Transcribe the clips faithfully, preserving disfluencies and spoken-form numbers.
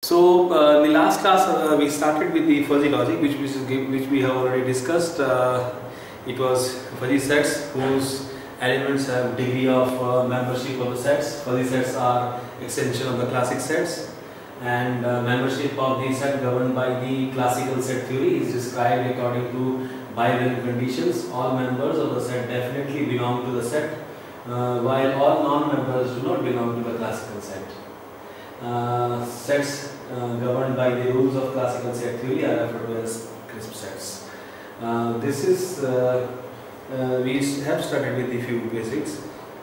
So uh, in the last class uh, we started with the fuzzy logic, which which, is, which we have already discussed. Uh, it was fuzzy sets whose elements have degree of uh, membership of the sets. Fuzzy sets are extension of the classic sets, and uh, membership of the set governed by the classical set theory is described according to bivalent conditions. All members of the set definitely belong to the set, uh, while all non-members do not belong to the classical set. Uh, sets uh, governed by the rules of classical set theory are referred to as crisp sets. Uh, this is, uh, uh, we have started with a few basics.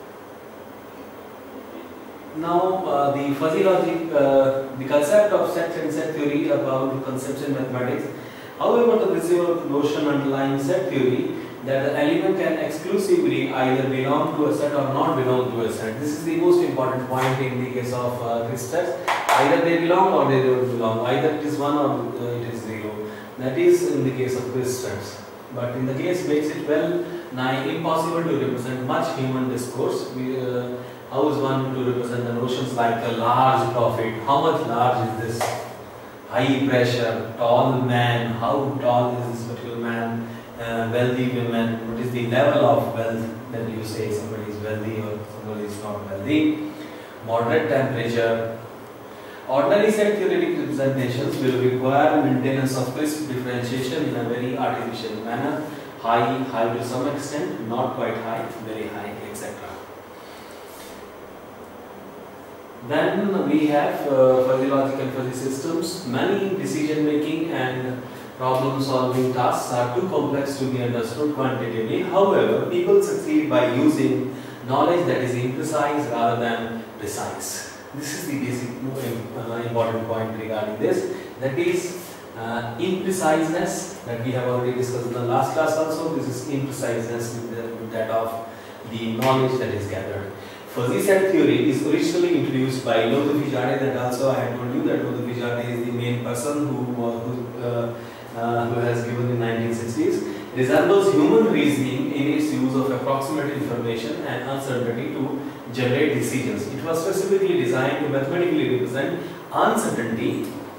Now uh, the fuzzy logic, uh, the concept of sets and set theory are about concepts in mathematics. However, the principal notion underlying set theory that the element can exclusively either belong to a set or not belong to a set. This is the most important point in the case of uh, crisp sets. Either they belong or they don't belong. Either it is one or uh, it is zero. That is in the case of crisp sets. But in the case makes it well nigh impossible to represent much human discourse. We, uh, how is one to represent the notions like a large profit? How much large is this? High pressure, tall man, how tall is this particular man? Uh, wealthy women, what is the level of wealth that you say somebody is wealthy or somebody is not wealthy? Moderate temperature. Ordinary set theoretic representations will require maintenance of crisp differentiation in a very artificial manner. High, high to some extent, not quite high, very high, et cetera. Then we have uh, fuzzy logic and fuzzy systems. Many decision making and problem solving tasks are too complex to be understood quantitatively. However, people succeed by using knowledge that is imprecise rather than precise. This is the basic uh, important point regarding this. That is uh, impreciseness that we have already discussed in the last class also. This is impreciseness with, the, with that of the knowledge that is gathered. Fuzzy set theory is originally introduced by Lothafi-Jade, and also I have told you that Lothafi-Jade is the main person who, who uh, Uh, who has given in nineteen sixties, resembles human reasoning in its use of approximate information and uncertainty to generate decisions. It was specifically designed to mathematically represent uncertainty,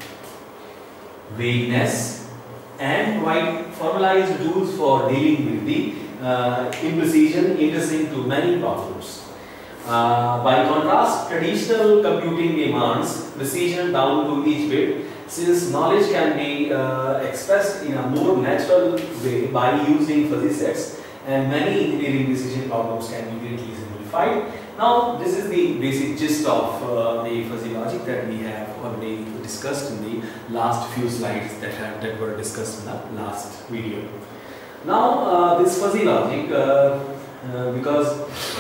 vagueness, and provide formalized tools for dealing with the uh, imprecision interesting to many problems. Uh, by contrast, traditional computing demands precision down to each bit. Since knowledge can be uh, expressed in a more natural way by using fuzzy sets, and many engineering decision problems can be greatly simplified. Now, this is the basic gist of uh, the fuzzy logic that we have already discussed in the last few slides that have that were discussed in the last video. Now, uh, this fuzzy logic, uh, uh, because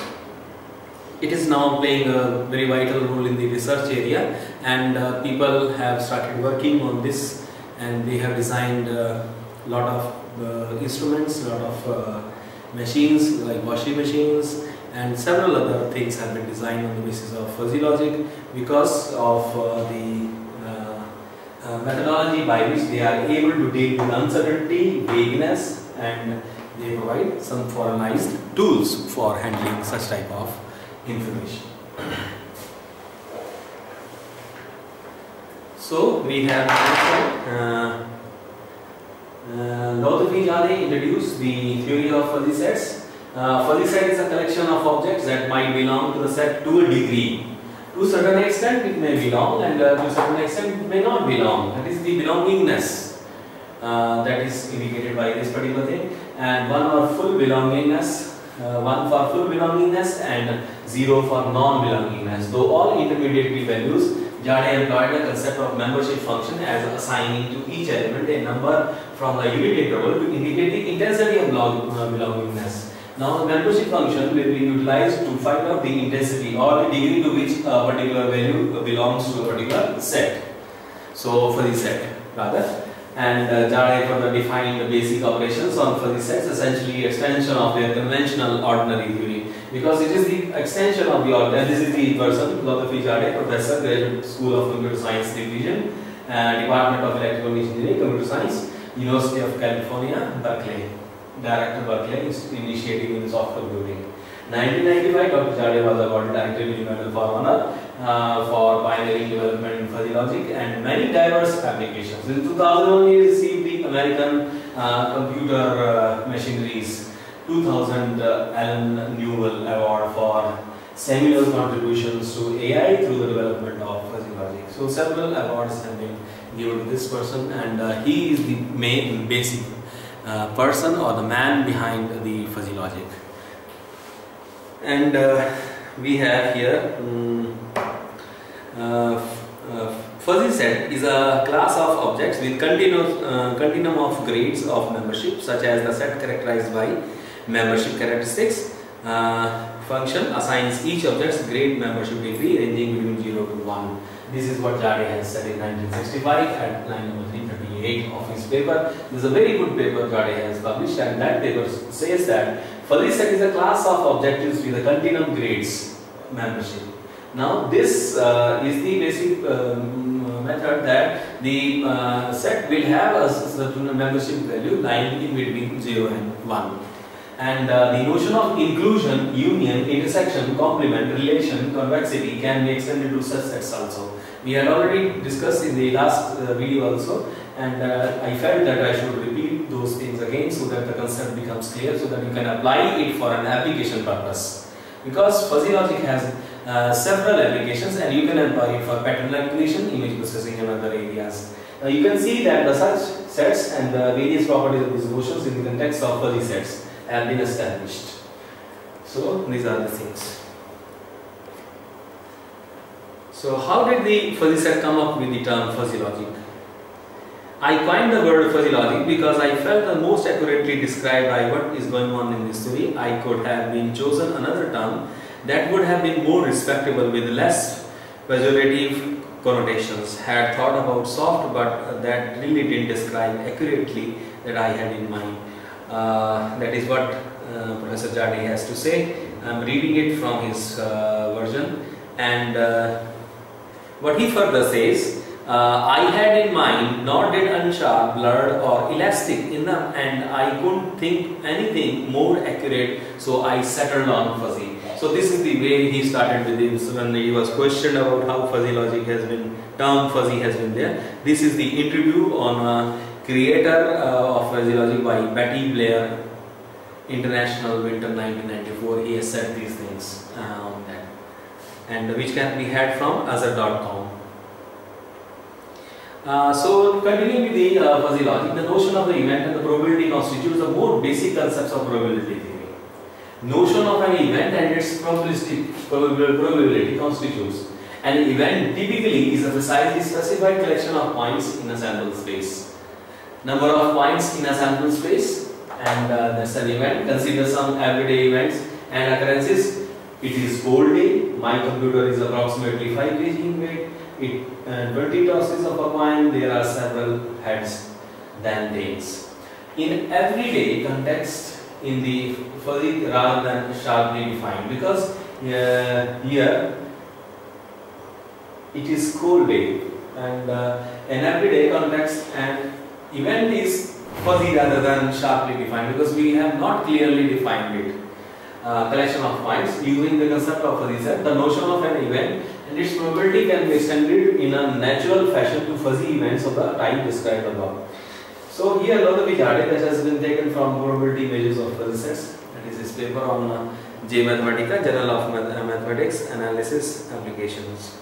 it is now playing a very vital role in the research area, and uh, people have started working on this, and they have designed a uh, lot of uh, instruments, a lot of uh, machines like washing machines, and several other things have been designed on the basis of fuzzy logic because of uh, the uh, uh, methodology by which they are able to deal with uncertainty, vagueness, and they provide some formalized tools for handling such type of information. So we have uh, uh, Lothafi-Jade introduced the theory of fuzzy sets. Uh, fuzzy set is a collection of objects that might belong to the set to a degree. To a certain extent it may belong, and uh, to a certain extent it may not belong. That is the belongingness uh, that is indicated by this particular thing, and one for full belongingness. Uh, one for full belongingness and zero for non-belongingness. Though all intermediary values, Jade employed the concept of membership function as assigning to each element a number from the unit interval to indicate the intensity of belongingness. Now, the membership function will be utilized to find out the intensity or the degree to which a particular value belongs to a particular set. So, for the set rather. And uh, Jade further defined the basic operations on fuzzy sets, essentially extension of their conventional ordinary theory. Because it is the extension of the ordinary. This is the person, Lothafi-Jade, Professor, Graduate School of Computer Science Division, uh, Department of Electrical Engineering, Computer Science, University of California, Berkeley. Director Berkeley is initiating in soft computing. nineteen ninety-five, Doctor Jade was awarded Academy Medal for Honor uh, for pioneering development in fuzzy logic and many diverse applications. In two thousand one, he received the American uh, Computer uh, Machinery's two thousand uh, Allen Newell Award for seminal contributions to A I through the development of fuzzy logic. So several awards have been given to this person, and uh, he is the main basic uh, person or the man behind the fuzzy logic. And uh, we have here um, uh, uh, fuzzy set is a class of objects with continuous uh, continuum of grades of membership, such as the set characterized by membership characteristics. Uh, function assigns each object's grade membership degree ranging between zero to one. This is what Jade has said in nineteen sixty-five at line number three thirty-eight of his paper. This is a very good paper Jade has published, and that paper says that fuzzy set is a class of objectives with a continuum grades membership. Now this uh, is the basic um, method that the uh, set will have a certain membership value lying in between zero and one. And uh, the notion of inclusion, union, intersection, complement, relation, convexity can be extended to such sets also. We had already discussed in the last uh, video also, and uh, I felt that I should repeat those things again so that the concept becomes clear, so that you can apply it for an application purpose. Because fuzzy logic has uh, several applications, and you can apply it for pattern recognition, image processing, and other areas. Now you can see that the such sets and the various properties of these notions in the context of fuzzy sets have been established. So these are the things. So how did the fuzzy set come up with the term fuzzy logic? I coined the word fuzzy logic because I felt the most accurately described by what is going on in this theory. I could have been chosen another term that would have been more respectable with less pejorative connotations, had thought about soft, but that really didn't describe accurately that I had in mind. Uh, that is what uh, Professor Jade has to say. I am reading it from his uh, version, and uh, what he further says, uh, I had in mind nor did unsharp, blurred or elastic enough, and I couldn't think anything more accurate, so I settled on fuzzy. So this is the way he started with this when he was questioned about how fuzzy logic has been, term fuzzy has been there. This is the interview on uh, creator uh, of fuzzy logic by Betty Blair, International Winter nineteen ninety-four. He has said these things uh, on that, and which can be had from azure dot com. Uh, so continuing with the uh, fuzzy logic, the notion of the event and the probability constitutes the more basic concepts of probability theory. Notion of an event and its probabilistic probability constitutes an event typically is a precisely specified collection of points in a sample space. Number of points in a sample space, and uh, that's an event. Consider some everyday events and occurrences. It is cold day. My computer is approximately five kilograms in weight. It uh, twenty tosses of a coin. There are several heads, then tails. In everyday context, in the fuzzy rather than sharply defined, because uh, here it is cold day, and uh, in everyday context and event is fuzzy rather than sharply defined, because we have not clearly defined it. Uh, collection of points using the concept of fuzzy set. The notion of an event and its probability can be extended in a natural fashion to fuzzy events of the type described above. So here Lodhavi Jade, that has been taken from probability measures of fuzzy sets. That is his paper on uh, J Mathematica, Journal of Math Mathematics Analysis Applications.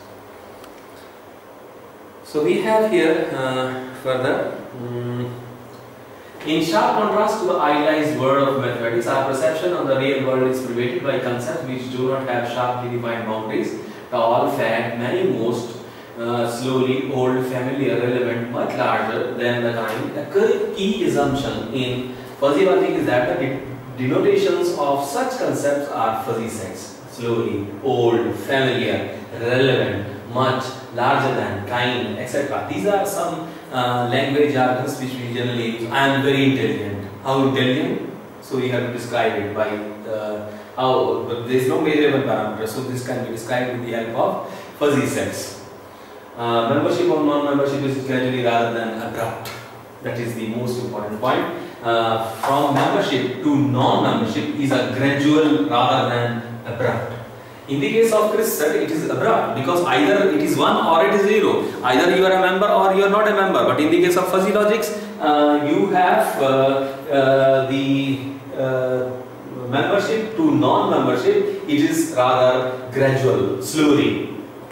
So we have here uh, further, um, in sharp contrast to the idealized world of mathematics, our perception of the real world is pervaded by concepts which do not have sharply defined boundaries. Tall, fat, many, most, uh, slowly, old, familiar, relevant, much larger than the kind. The key assumption in fuzzy logic is that the denotations of such concepts are fuzzy sets. Slowly, old, familiar, relevant, much, larger than, kind, et cetera. These are some uh, language jargons which we generally use. I am very intelligent. How intelligent? So we have to describe it by the how, but there is no measurable parameter. So this can be described with the help of fuzzy sets. Uh, membership or non-membership is gradually rather than abrupt. That is the most important point. Uh, from membership to non-membership is a gradual rather than abrupt. In the case of crisp set, it is abrupt because either it is one or it is zero. Either you are a member or you are not a member. But in the case of fuzzy logics, uh, you have uh, uh, the uh, membership to non-membership. It is rather gradual, slowly.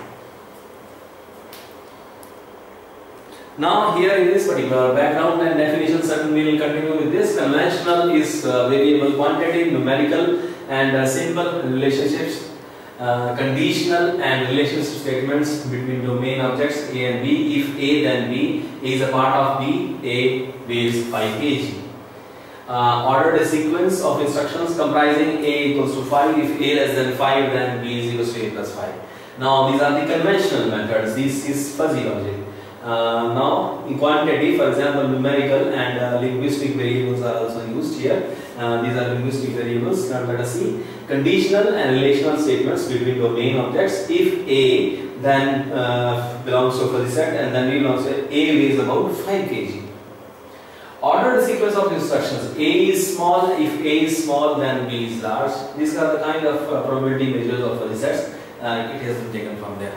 Now here in this particular background and definition, certainly we will continue with this. Conventional is uh, variable quantity, numerical and uh, simple relationships. Uh, conditional and relationship statements between domain objects A and B. If A, then B. A is a part of B. A weighs five kilograms. Uh, ordered a sequence of instructions comprising A equals to five. If A less than five, then B is equals to A plus five. Now these are the conventional methods. This is fuzzy logic. Uh, now in quantity, for example, numerical and uh, linguistic variables are also used here. Uh, these are linguistic variables. Now let us see. Conditional and relational statements between domain objects. If A then uh, belongs to a fuzzy set, and then we will also say A weighs about five kilograms. Ordered sequence of instructions. A is small. If A is small, then B is large. These are the kind of uh, probability measures of fuzzy sets. Uh, it has been taken from there.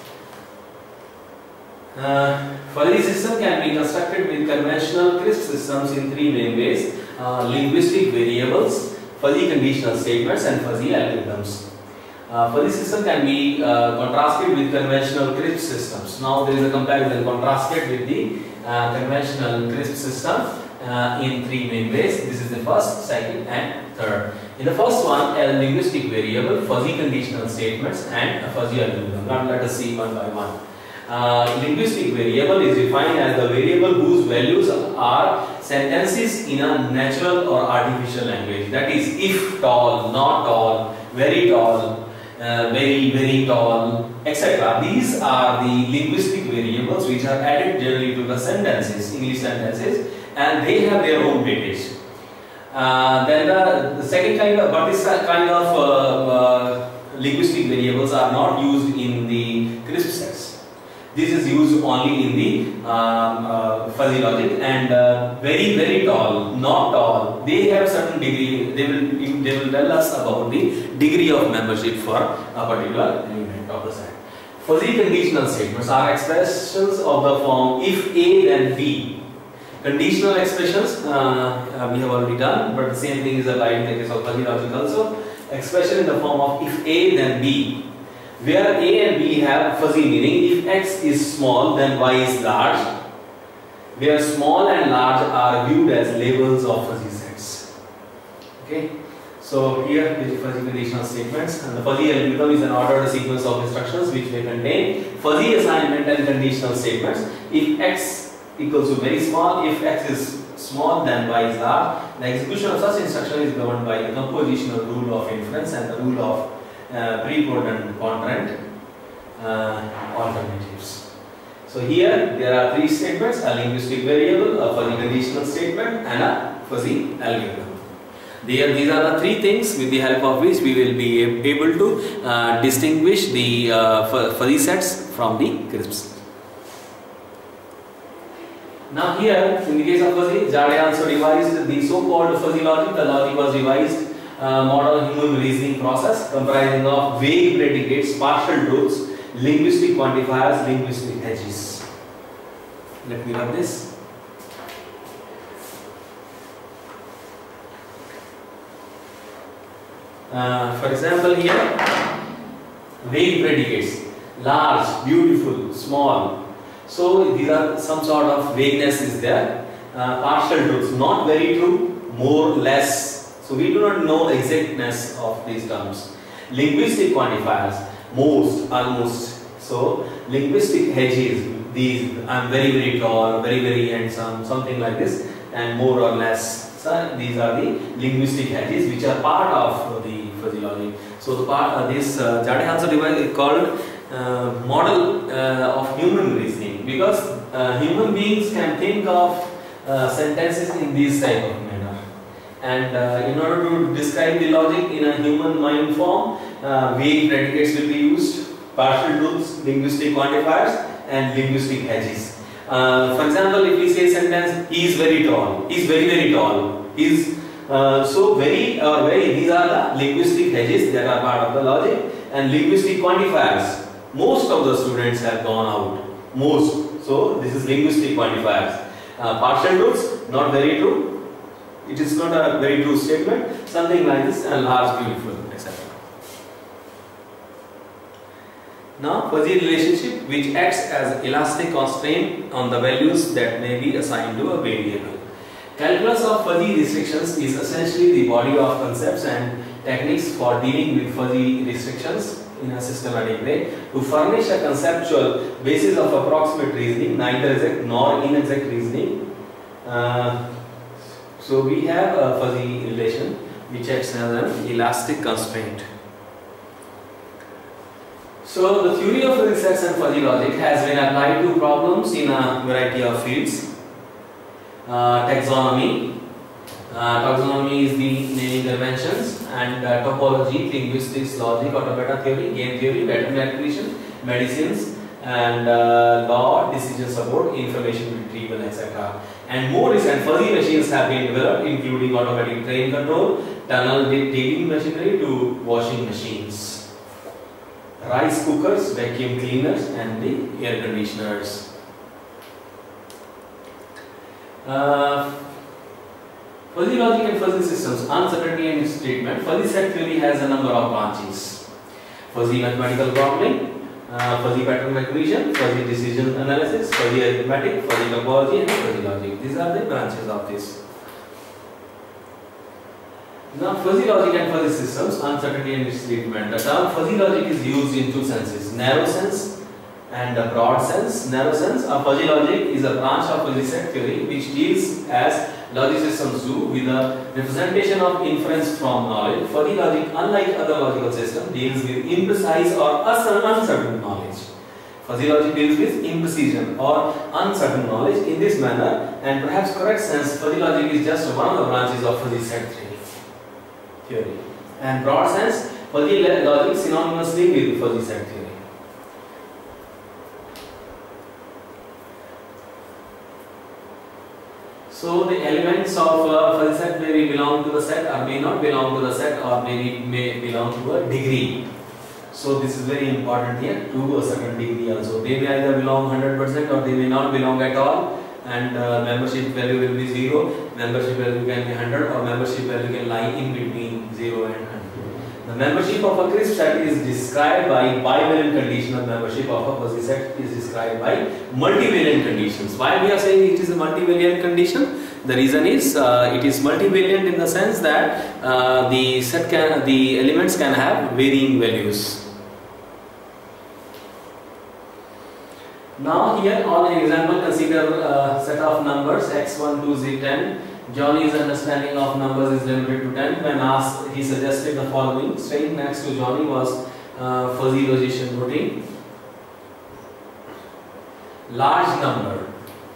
Uh, fuzzy system can be constructed with conventional crisp systems in three main ways: uh, linguistic variables, fuzzy conditional statements, and fuzzy algorithms. Uh, fuzzy system can be uh, contrasted with conventional crisp systems. Now there is a comparison contrasted with the uh, conventional crisp system uh, in three main ways. This is the first, second, and third. In the first one, a linguistic variable, fuzzy conditional statements, and a fuzzy algorithm. Now let us see one by one. Uh, linguistic variable is defined as the variable whose values are sentences in a natural or artificial language. That is, if tall, not tall, very tall, uh, very, very tall, et cetera. These are the linguistic variables which are added generally to the sentences, English sentences, and they have their own weightage. Uh, then the, the second kind of, but this kind of uh, uh, linguistic variables are not used in the crisp sets. This is used only in the um, uh, fuzzy logic, and uh, very very tall, not tall. They have certain degree. They will they will tell us about the degree of membership for a particular element of the set. Fuzzy conditional statements are expressions of the form if A then B. Conditional expressions uh, uh, we have already done, but the same thing is applied in the case of fuzzy logic also. Expression in the form of if A then B, where A and B have fuzzy meaning. If X is small, then Y is large, where small and large are viewed as labels of fuzzy sets. Okay, so here the fuzzy conditional statements, and the fuzzy algorithm is an ordered sequence of instructions which may contain fuzzy assignment and conditional statements. If X equals to very small, if X is small, then Y is large. The execution of such instruction is governed by the compositional rule of inference and the rule of Uh, preponderant and ponderant uh, alternatives. So here there are three statements: a linguistic variable, a fuzzy conditional statement, and a fuzzy algorithm. There, these are the three things with the help of which we will be able to uh, distinguish the uh, fuzzy sets from the crisps. Now here, in the case of fuzzy, Jade also revised the so-called fuzzy logic. The logic was revised. Uh, model human reasoning process comprising of vague predicates, partial truths, linguistic quantifiers, linguistic hedges. Let me rub this. Uh, for example, here vague predicates: large, beautiful, small. So these are some sort of vagueness is there. Uh, partial truths: not very true, more, less. So we do not know the exactness of these terms. Linguistic quantifiers: most, almost. So linguistic hedges: these, I am very very tall, very very handsome, something like this, and more or less. So these are the linguistic hedges which are part of the fuzzy logic. So the part uh, this uh, Jade also device is called uh, model uh, of human reasoning, because uh, human beings can think of uh, sentences in this type of manner. And uh, in order to describe the logic in a human mind form, uh, vague predicates will be used, partial truths, linguistic quantifiers, and linguistic hedges. Uh, for example, if we say sentence, he is very tall, he is very very tall, he is uh, so very or very, these are the linguistic hedges that are part of the logic, and linguistic quantifiers. Most of the students have gone out. Most. So this is linguistic quantifiers. Uh, partial truths, not very true. It is not a very true statement. Something like this, and large, beautiful, et cetera. Now, fuzzy relationship which acts as elastic constraint on the values that may be assigned to a variable. Calculus of fuzzy restrictions is essentially the body of concepts and techniques for dealing with fuzzy restrictions in a systematic way to furnish a conceptual basis of approximate reasoning, neither exact nor inexact reasoning. Uh, so we have a fuzzy relation which acts as an elastic constraint. So the theory of fuzzy sets and fuzzy logic has been applied to problems in a variety of fields. Uh, taxonomy. Uh, taxonomy is the naming conventions, and uh, topology, linguistics, logic, automata theory, game theory, pattern recognition, medicines, and uh, law, decision support, information retrieval, et cetera. And more recent fuzzy machines have been developed, including automatic train control, tunnel digging machinery to washing machines, rice cookers, vacuum cleaners, and the air conditioners. Uh, fuzzy logic and fuzzy systems, uncertainty and its treatment. Fuzzy set theory has a number of branches: fuzzy mathematical modeling, uh, fuzzy pattern recognition, fuzzy decision analysis, fuzzy arithmetic, fuzzy topology, and fuzzy logic. These are the branches of this. Now, fuzzy logic and fuzzy systems, uncertainty and its treatment. The term fuzzy logic is used in two senses: narrow sense and a broad sense. Narrow sense, a fuzzy logic is a branch of fuzzy set theory which deals, as logic systems do, with the representation of inference from knowledge. Fuzzy logic, unlike other logical systems, deals with imprecise or uncertain knowledge. Fuzzy logic deals with imprecision or uncertain knowledge. In this manner, and perhaps correct sense, fuzzy logic is just one of the branches of fuzzy set theory. theory. And broad sense, fuzzy logic synonymously with fuzzy set theory. So the elements of uh, fuzzy set may belong to the set or may not belong to the set, or maybe may belong to a degree. So this is very important here, to a certain degree also. They may either belong one hundred percent or they may not belong at all, and uh, membership value will be zero, membership value can be one hundred, or membership value can lie in between zero and one hundred. The membership of a crisp set is described by bivalent condition. The membership of a fuzzy set is described by multivariant conditions. Why we are saying it is a multivariant condition? The reason is uh, it is multivariant in the sense that uh, the set can, the elements can have varying values. Now here on an example, consider a set of numbers x one, two, z ten. Johnny's understanding of numbers is limited to ten. When asked, he suggested the following. Staying next to Johnny was uh, fuzzy logician routine. Large number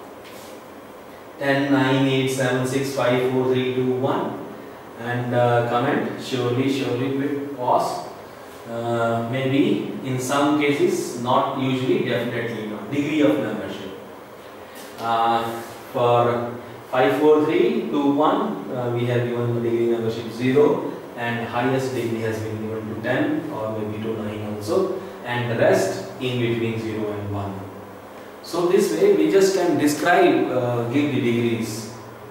ten, nine, eight, seven, six, five, four, three, two, one, and uh, comment surely, surely with pause. Uh, maybe in some cases, not usually, definitely not. Degree of membership. Uh, for five, four, three, two, one, uh, we have given the degree membership zero, and highest degree has been given to ten or maybe to nine also, and the rest in between zero and one. So this way we just can describe, uh, give the degrees.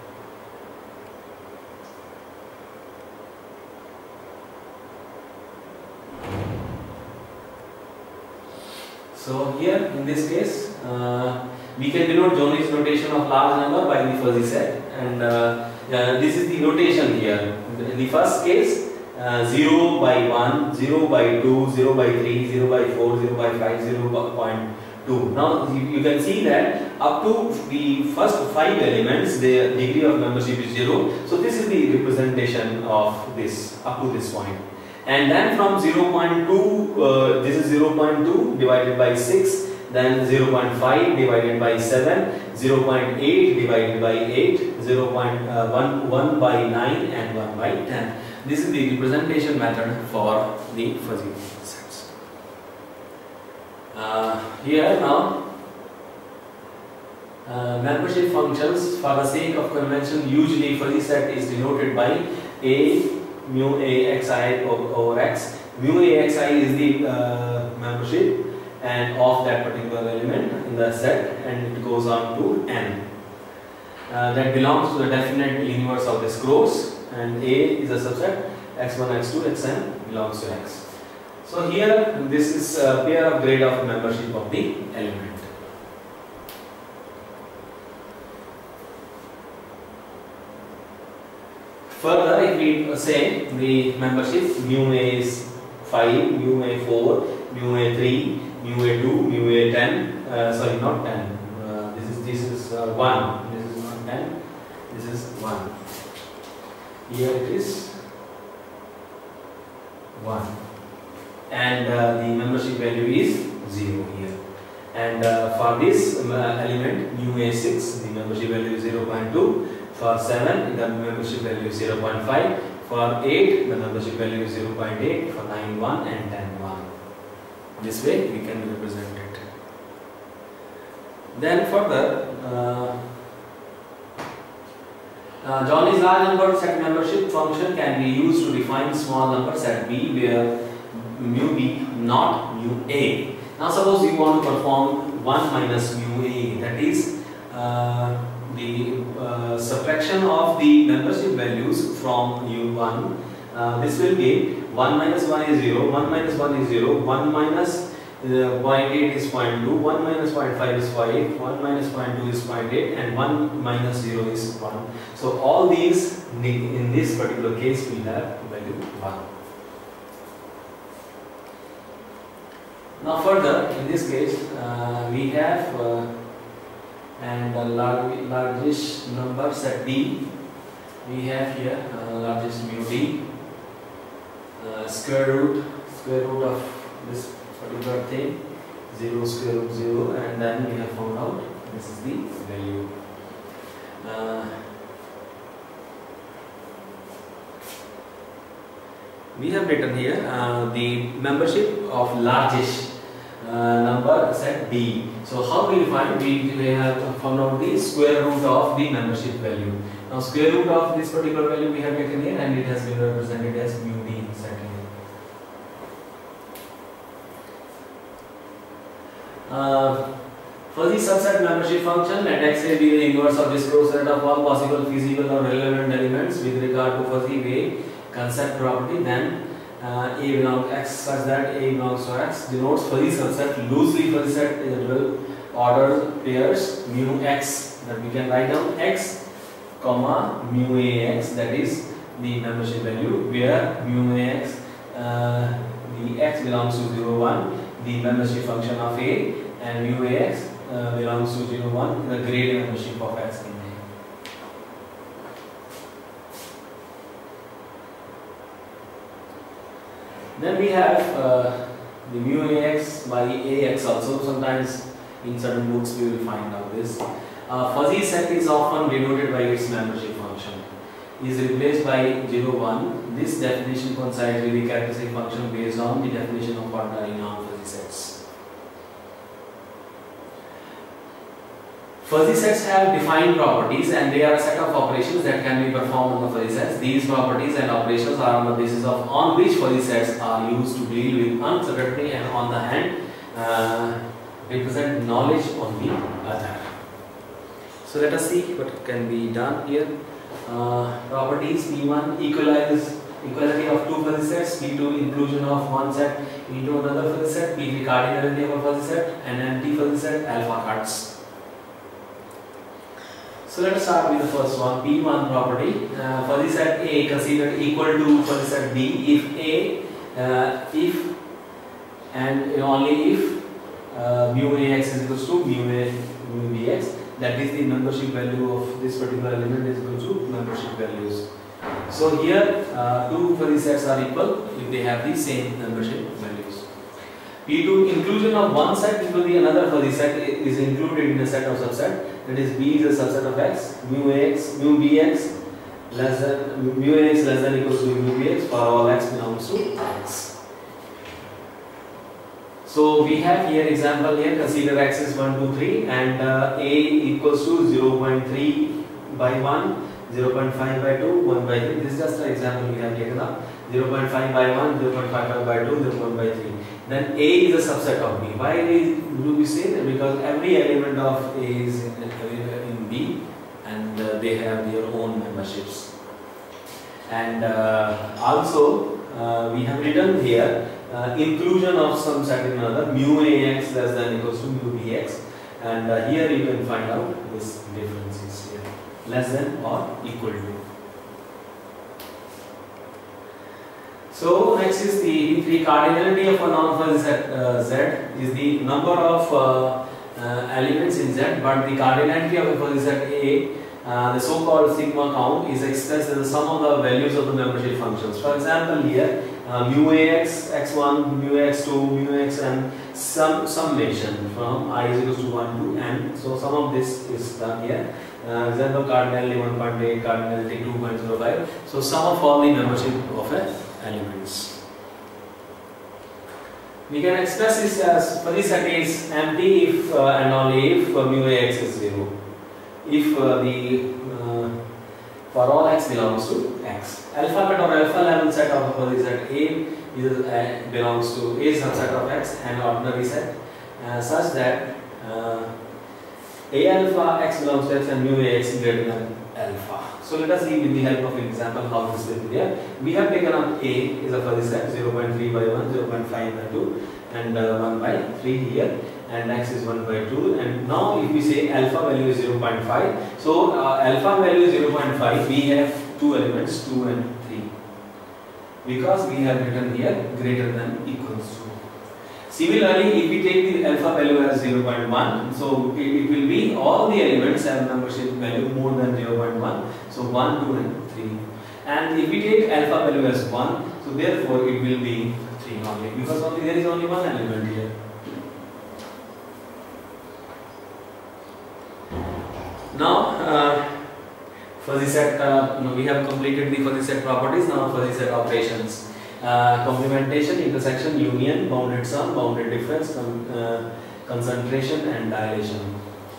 So here in this case, uh, we can denote Johnny's notation of large number by the fuzzy set, and uh, uh, this is the notation here. In the first case, uh, zero by one, zero by two, zero by three, zero by four, zero by five, zero point two. Now you, you can see that up to the first five elements, the degree of membership is zero. So this is the representation of this up to this point. And then from zero point two, uh, this is zero point two divided by six, then zero point five divided by seven, zero point eight divided by eight, zero point one by nine, and one by ten. This is the representation method for the fuzzy sets. Uh, here now, uh, membership functions, for the sake of convention, usually fuzzy set is denoted by A mu A xi over x, mu axi is the uh, membership and of that particular element in the set, and it goes on to n. Uh, that belongs to the definite universe of this course, and A is a subset, x one, x two, xn belongs to x. So here this is a pair of grade of membership of the element. Further, if we say the membership mu A is five, mu A four, mu A three, mu A two, mu A ten, uh, sorry not ten, uh, this is this is uh, one, this is not ten, this is one. Here it is one, and uh, the membership value is zero here. And uh, for this uh, element mu A six, the membership value is zero point two. For seven, the membership value is zero point five. For eight, the membership value is zero point eight. For nine, one, and ten, one. This way we can represent it. Then further, uh, uh, Johnny's large number set membership function can be used to define small number set B where mu B not mu A. Now suppose you want to perform one minus mu A, that is uh, the uh, subtraction of the membership values from u one. Uh, this will be one minus one is zero, one minus one is zero, one minus uh, zero point eight is zero point two, one minus zero point five is five, one minus zero point two is zero point eight, and one minus zero is one. So all these in this particular case we have value one. Now further, in this case uh, we have uh, and the large, largest number set D. We have here uh, largest mu D, uh, square root square root of this particular thing, zero square root zero, and then we have found out this is the value. Uh, we have written here uh, the membership of largest Uh, number set D. So how we find? We, we have found out the square root of the membership value. Now square root of this particular value we have taken here, and it has been represented as mu D set here. Uh, fuzzy subset membership function, let x be the inverse of this closed set of all possible feasible or relevant elements with regard to fuzzy wave concept property. Then Uh, A belongs to X such that A belongs to X denotes fuzzy subset. Loosely fuzzy set is a twelve order pairs mu X, that we can write down X comma mu A X, that is the membership value, where mu A X, uh, the X belongs to zero one, the membership function of A, and mu A X uh, belongs to zero one, the grade membership of X in A. Then we have uh, the mu A X by A X also. Sometimes in certain books we will find out this. Uh, fuzzy set is often denoted by its membership function. It is replaced by zero one. This definition coincides with the characteristic function based on the definition of ordinary non-fuzzy sets. Fuzzy sets have defined properties, and they are a set of operations that can be performed on the fuzzy sets. These properties and operations are on the basis of on which fuzzy sets are used to deal with uncertainty, and on the hand uh, represent knowledge on the other. So let us see what can be done here. Uh, properties P one, equalize equality of two fuzzy sets, P two, inclusion of one set into another fuzzy set, P three, cardinality of a fuzzy set, and empty fuzzy set, alpha cuts. So let us start with the first one, P one property. Uh, fuzzy set A considered equal to fuzzy set B if A, uh, if and only if uh, mu A X is equal to mu A mu B X. That is the membership value of this particular element is equal to membership values. So here uh, two fuzzy sets are equal if they have the same membership values. P two, inclusion of one set into the another fuzzy set is included in a set of subset. That is, B is a subset of X, mu X, mu B X less than mu X less than equals to mu B X for all X belongs to X. So we have here example here. Consider X is one, two, three, and uh, A equals to zero point three by one, zero point five by two, one by three. This is just an example we have taken up. zero point five by one, zero point five five by two, zero point five by three. Then A is a subset of B. Why do we say that? Because every element of A is in, in B, and uh, they have their own memberships. And uh, also uh, we have written here uh, inclusion of some set in another, mu Ax less than equals to mu Bx, and uh, here you can find out this difference is here less than or equal to. So next is the, the cardinality of a non-fuzzy set uh, Z is the number of uh, uh, elements in Z, but the cardinality of a fuzzy set A, uh, the so-called sigma count, is expressed as the sum of the values of the membership functions. For example, here uh, mu Ax, x one, mu x two, mu x and some summation from I is equals to one to n. So some of this is done here. Uh, example, cardinality one point eight, cardinality two point zero five. So sum of all the membership of a elements. We can express this as fuzzy set is empty if uh, and only if uh, mu Ax is zero. If uh, the uh, for all x belongs to x. Alphabet or alpha level set of a fuzzy set A is, uh, belongs to A subset of x, an ordinary set uh, such that uh, A alpha x belongs to x and mu Ax is greater than alpha. So let us see with the help of an example how this will be there. We have taken up A is a fuzzy set zero point three by one, zero point five by two and uh, one by three here, and x is one by two, and now if we say alpha value is zero point five, so uh, alpha value is zero point five, we have two elements two and three, because we have written here greater than equals to. Similarly, if we take the alpha value as zero point one, so it, it will be all the elements have membership value more than zero point one, so one, two and three. And if we take alpha value as one, so therefore it will be three only, because only there is only one element here. Now, uh, fuzzy set, uh, we have completed the fuzzy set properties. Now fuzzy set operations. Uh, complementation, intersection, union, bounded sum, bounded difference, con uh, concentration and dilation.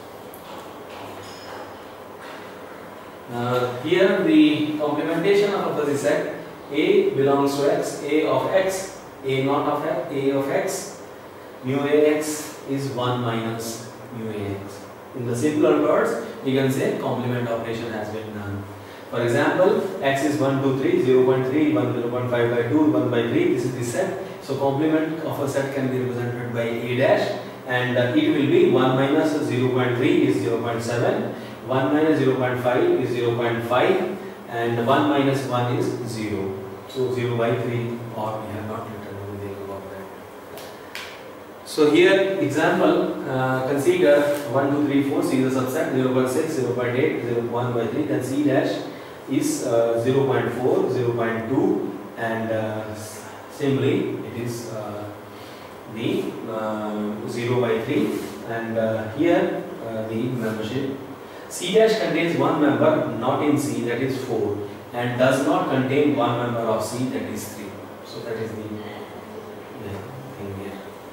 Uh, here the complementation of a fuzzy set, A belongs to x, A of x, A not of x, A of x, mu Ax is one minus mu Ax. In the simpler words, we can say complement operation has been done. For example, x is one, two, three, zero point three, one, zero point five by two, one by three, this is the set. So complement of a set can be represented by A dash, and uh, it will be one minus zero point three is zero point seven, one minus zero point five is zero point five, and one minus one is zero. So zero by three, or we have not written anything about that. So here example, uh, consider one, two, three, four, C is a subset, zero point six, zero point eight, zero, one by three, then C dash is uh, zero point four, zero point two, and uh, simply it is uh, the uh, zero by three, and uh, here uh, the membership. C dash contains one member not in C, that is four, and does not contain one member of C, that is three. So that is the yeah, thing here.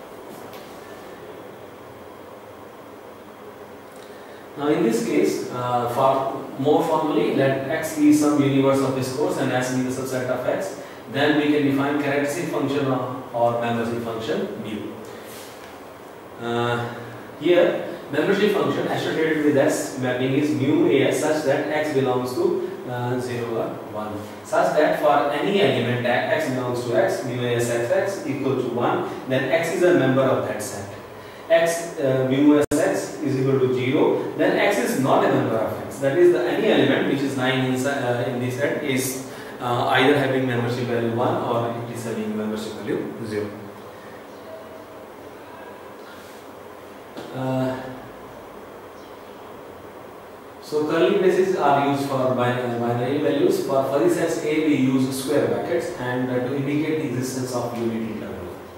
Now in this case, uh, for more formally, let x be some universe of this course and s be the subset of x. Then we can define characteristic function of, or membership function mu. Uh, here, membership function associated with s mapping is mu as such that x belongs to uh, zero or one. Such that for any element x belongs to x, mu as x equal to one, then x is a member of that set. X uh, mu as x is equal to zero, then x is not a member of x. That is, the any element which is nine inside, uh, in this set is uh, either having membership value one or it is having membership value zero. Uh, so curly braces are used for binary values. For fuzzy sets A, we use square brackets and uh, to indicate the existence of unit interval.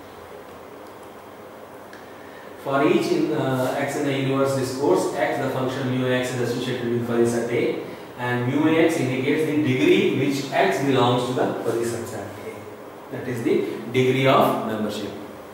For each in, uh, x in the universe discourse, x, the function mu x is associated with fuzzy set A, and mu x indicates the degree which x belongs to the fuzzy set A. That is the degree of membership.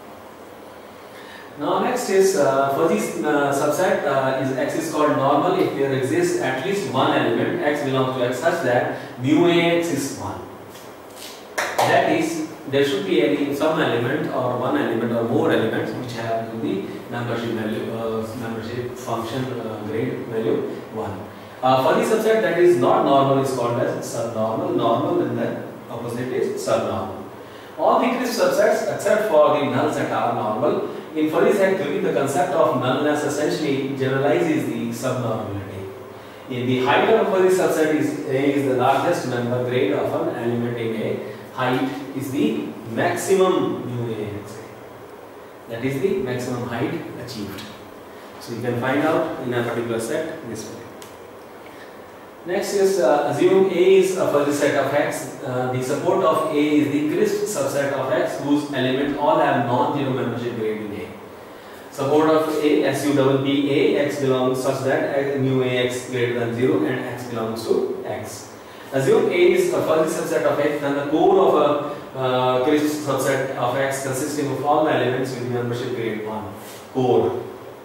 Now next is uh, fuzzy uh, subset uh, is x is called normal if there exists at least one element x belongs to x such that mu Ax is one. set is, there should be any some element or one element or more elements which have the membership value, uh, membership function uh, grade value one. Uh, for the subset that is not normal is called as subnormal, normal, and then opposite is subnormal. All the crisp subsets except for the null set are normal. In fuzzy set theory, the concept of nullness essentially generalizes the subnormality. In the height of a fuzzy subset is A is the largest member grade of an element in A. Height is the maximum mu A X A. That is the maximum height achieved. So you can find out in a particular set this way. Next is uh, assume A is a fuzzy set of X. Uh, the support of A is the crisp subset of X whose elements all have non-zero membership grade in A. Support of A, S U double P A, X belongs such that X, mu A X greater than zero and X belongs to X. Assume A is a fuzzy subset of X, then the core of a uh, crisp subset of X consisting of all elements with membership grade one. Core.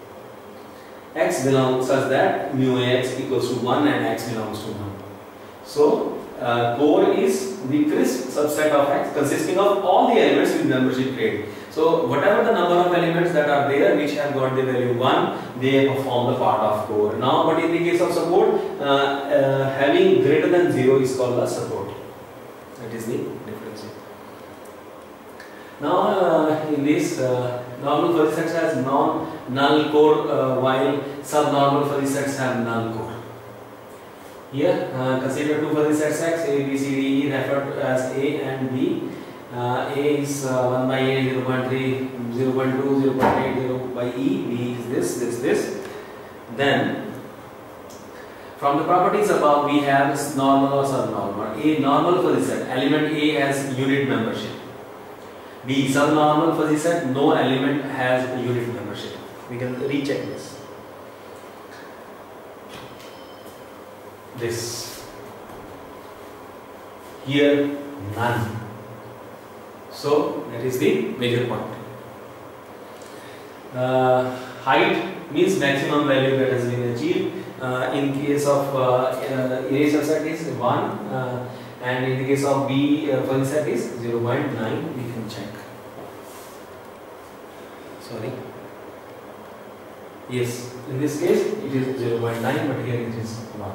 X belongs such that mu A X equals to one and X belongs to one. So, uh, core is the crisp subset of X consisting of all the elements with membership grade. So, whatever the number of elements that are there which have got the value one, they perform the part of core. Now, but in the case of support, uh, uh, having greater than zero is called a support. That is the difference. Now, uh, in this, uh, normal fuzzy sets has non-null core uh, while subnormal fuzzy sets have null core. Here, uh, consider two fuzzy sets X, A, B, C, D, E referred to as A and B. Uh, A is uh, one by A, zero point three, zero point two, zero point eight, zero by E, B is this, this, this. Then, from the properties above, we have normal or subnormal. A normal fuzzy set, element A has unit membership. B subnormal fuzzy set, no element has unit membership. We can recheck this. This. Here, none. So, that is the major point. Uh, height means maximum value that has been achieved. Uh, in case of uh, uh, A subset is one, uh, and in the case of B uh, fuzzy set is zero point nine. We can check. Sorry. Yes, in this case it is zero point nine, but here it is one.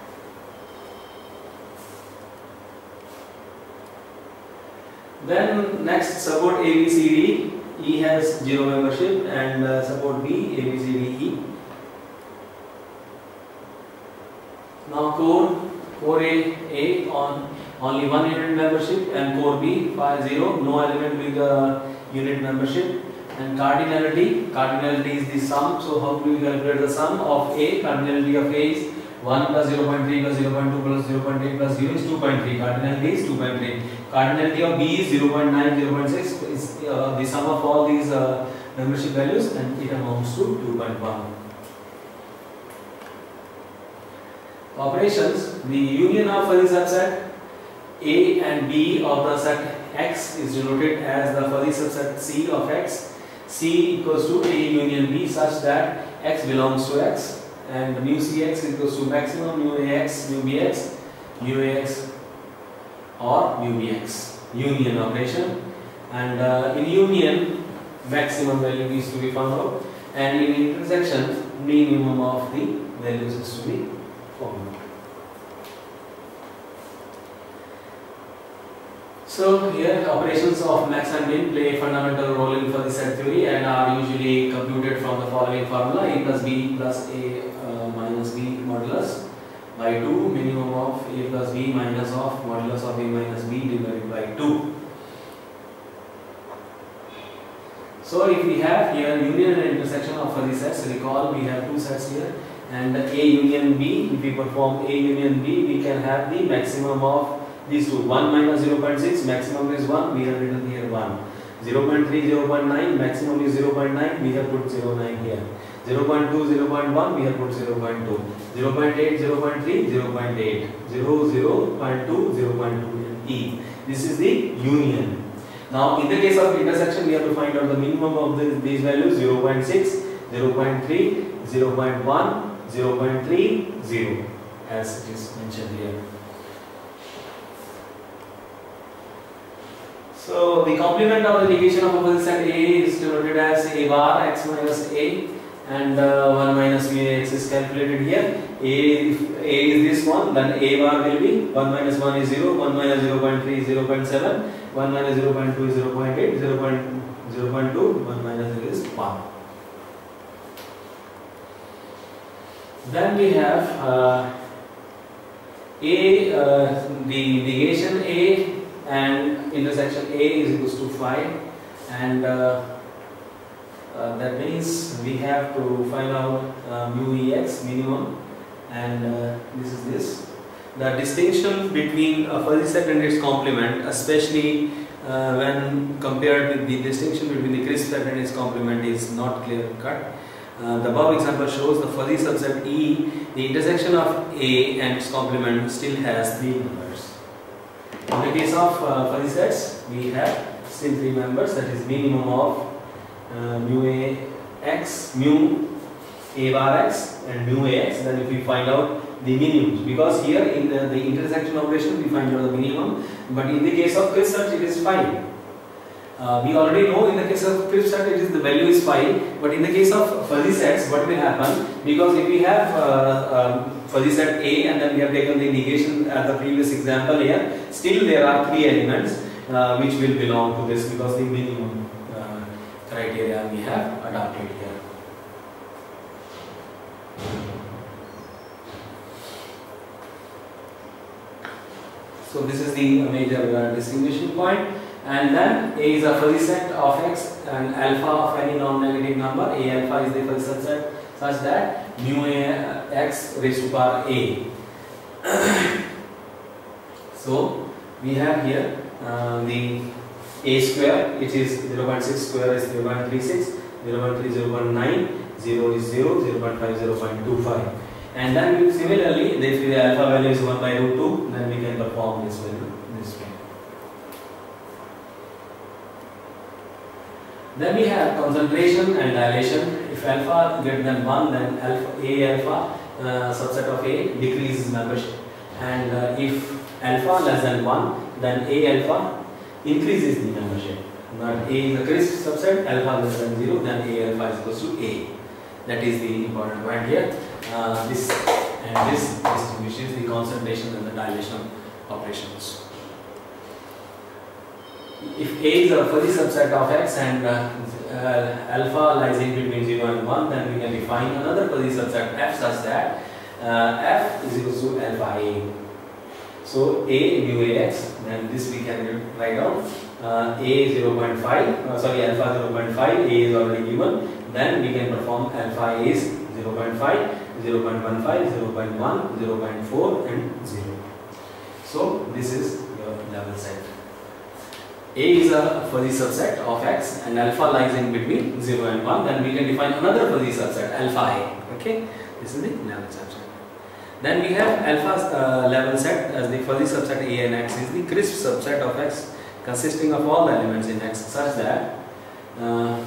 Then next, support A, B, C, D. E has zero membership, and uh, support B, A, B, C, D, E. Now core, core A, A on only one unit membership, and core B, five, zero, no element with uh, unit membership. And cardinality, cardinality is the sum. So how do we calculate the sum of A? Cardinality of A is one plus zero point three plus zero point two plus zero point eight plus zero is two point three. Cardinality is two point three. Cardinality of B is zero point nine, zero point six is uh, the sum of all these uh, membership values, and it amounts to two point one. Operations, the union of fuzzy subset A and B of the set X is denoted as the fuzzy subset C of X. C equals to A union B such that X belongs to X, and mu C X equals to maximum mu A X, mu B X, mu A X or mu B X. Union operation, and uh, in union maximum value is to be found out, and in intersection minimum of the values is to be found out. So here operations of max and min play a fundamental role in fuzzy set theory and are usually computed from the following formula: A plus B plus A uh, minus B modulus by two, minimum of A plus B minus of modulus of A minus B divided by two. So if we have here union and intersection of fuzzy sets, recall we have two sets here, and A union B, if we perform A union B, we can have the maximum of these two. one minus zero point six, maximum is one, we have written here one. zero point three, zero point nine, maximum is zero point nine, we have put zero point nine here. zero point two, zero point one, we have put zero point two. zero point eight, zero point three, zero point eight. zero, zero point two, zero point two, and E. This is the union. Now in the case of intersection, we have to find out the minimum of the, these values: zero point six, zero point three, zero point one, zero point three, zero, as it is mentioned here. So the complement of the negation of a fuzzy set A is denoted as A bar x minus A, and uh, one minus mu x is calculated here. A, if A is this one, then A bar will be one minus one is zero, one minus zero point three is zero point seven, one minus zero point two is zero point eight, zero point two, one minus zero is one. Then we have uh, A, uh, the negation A and intersection A is equals to five, and uh, uh, that means we have to find out uh, mu Ex minimum, and uh, this is this. The distinction between a fuzzy set and its complement, especially uh, when compared with the distinction between the crisp set and its complement, is not clear cut. Uh, the above example shows the fuzzy subset E, the intersection of A and its complement still has three members. In the case of uh, fuzzy sets, we have still three members, that is minimum of uh, mu A x, mu A bar x and mu A x. Then if we find out the minimums, because here in the, the intersection operation we find out the minimum, but in the case of crisp set it is five. Uh, we already know in the case of crisp set it is the value is five, but in the case of fuzzy sets what will happen, because if we have uh, um, fuzzy set A and then we have taken the negation as the previous example here, still there are three elements uh, which will belong to this, because the minimum uh, criteria we have adopted here. So this is the major uh, distinguishing point. And then A is a fuzzy set of X and alpha of any non-negative number. A alpha is the fuzzy subset such that mu A x raised to power A. So we have here uh, the A square, which is zero point six square is zero point three six, zero point three zero point nine, zero is zero, zero point five zero point two five. And then we, similarly, if the alpha value is one by root two, then we can perform this value this way. Then we have concentration and dilation. If alpha greater than one, then alpha A alpha uh, subset of A decreases membership, and uh, if alpha less than one, then A alpha increases the membership. But A is a crisp subset, alpha less than zero, then A alpha is equals to A. That is the important point here. Uh, this and this distinguishes the concentration and the dilation operations. If A is a fuzzy subset of X and uh, uh, alpha lies in between zero and one, then we can define another fuzzy subset F such that uh, F is equal to alpha A. So A mu A x, then this we can write down uh, A zero point five, uh, sorry alpha zero point five, A is already given, then we can perform alpha A is zero point five, zero point one five, zero point one, zero point four and zero. So this is your level set. A is a fuzzy subset of X and alpha lies in between zero and one, then we can define another fuzzy subset alpha A. Okay, this is the level subset. Then we have alpha uh, level set as the fuzzy subset A and X is the crisp subset of X consisting of all the elements in X such that uh,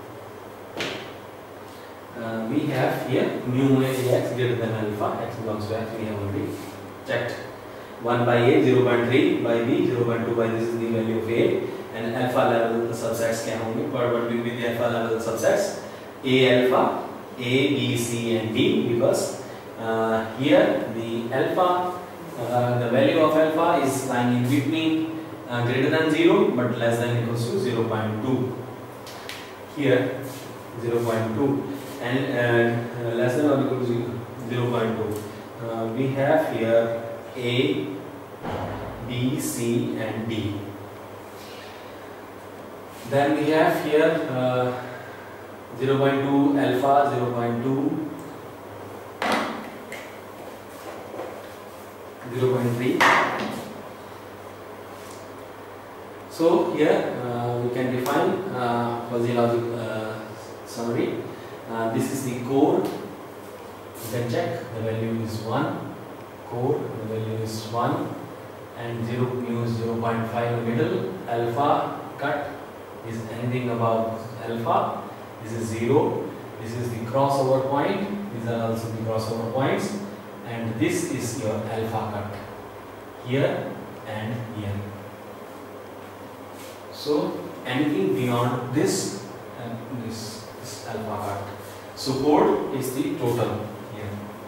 uh, we have here mu A x greater than alpha, X belongs to X, we have already checked. one by A, zero point three by B, zero point two by this is the value of A, and alpha level subsets क्या होंगे? What will be the alpha level subsets? A alpha, A, B, C and D, because uh, here the alpha, uh, the value of alpha is lying in between uh, greater than zero but less than or equals to zero point two. Here zero point two and uh, less than or equal to zero point two. Uh, we have here A, B, C and D. Then we have here uh, zero point two alpha, zero point two, zero point three. So here uh, we can define uh, fuzzy logic uh, summary. Uh, this is the core. You can check the value is one. Core, the value is one, and zero mu is zero point five in the middle. Alpha cut is anything above alpha. This is zero. This is the crossover point. These are also the crossover points, and this is your alpha cut here and here. So anything beyond this and this, this alpha part. So chord is the total here.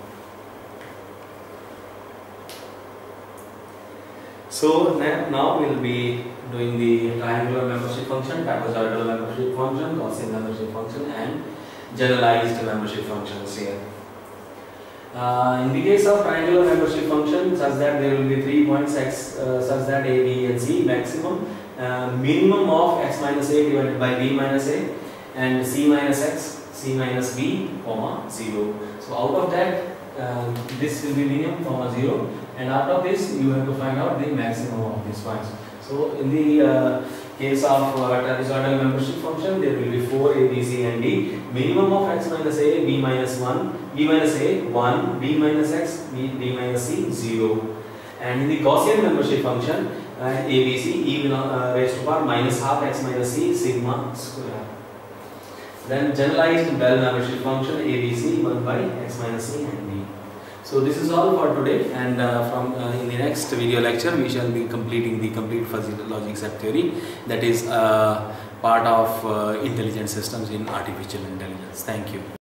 So now we will be doing the triangular membership function, trapezoidal membership function, Gaussian membership function, and generalized membership functions here. Uh, in the case of triangular membership function, such that there will be three points x, uh, such that a, b, and c maximum, uh, minimum of x minus a divided by b minus a, and c minus x, c minus b, comma zero. So out of that, uh, this will be minimum, comma zero, and out of this you have to find out the maximum of these points. So in the uh, case of uh, trapezoidal membership function, there will be four a, b, c, and d. Minimum of x minus a, b minus one, b minus a one, b minus x, b, b minus c zero. And in the Gaussian membership function, uh, a, b, c, e uh, raised to power minus half x minus c sigma square. Then generalized Bell membership function, a, b, c, one by x minus c and d. So this is all for today, and uh, from uh, in the next video lecture we shall be completing the complete fuzzy logic set theory, that is uh, part of uh, intelligent systems in artificial intelligence. Thank you.